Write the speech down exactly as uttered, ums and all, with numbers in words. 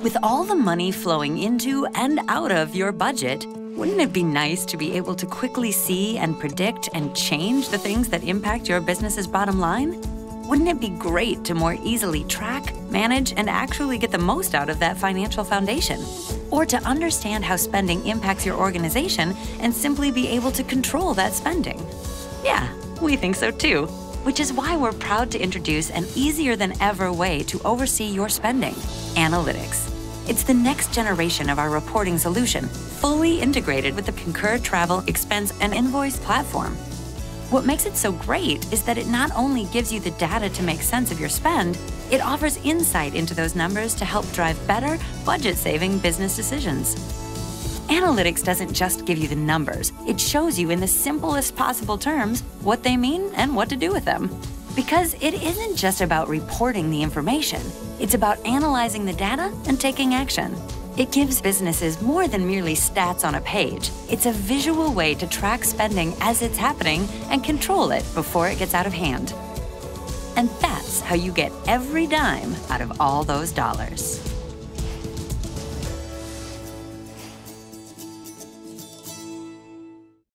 With all the money flowing into and out of your budget, wouldn't it be nice to be able to quickly see and predict and change the things that impact your business's bottom line? Wouldn't it be great to more easily track, manage, and actually get the most out of that financial foundation? Or to understand how spending impacts your organization and simply be able to control that spending? Yeah, we think so too. Which is why we're proud to introduce an easier than ever way to oversee your spending: analytics. It's the next generation of our reporting solution, fully integrated with the Concur travel, expense, and invoice platform. What makes it so great is that it not only gives you the data to make sense of your spend, it offers insight into those numbers to help drive better, budget-saving business decisions. Analytics doesn't just give you the numbers, it shows you in the simplest possible terms what they mean and what to do with them. Because it isn't just about reporting the information, it's about analyzing the data and taking action. It gives businesses more than merely stats on a page. It's a visual way to track spending as it's happening and control it before it gets out of hand. And that's how you get every dime out of all those dollars.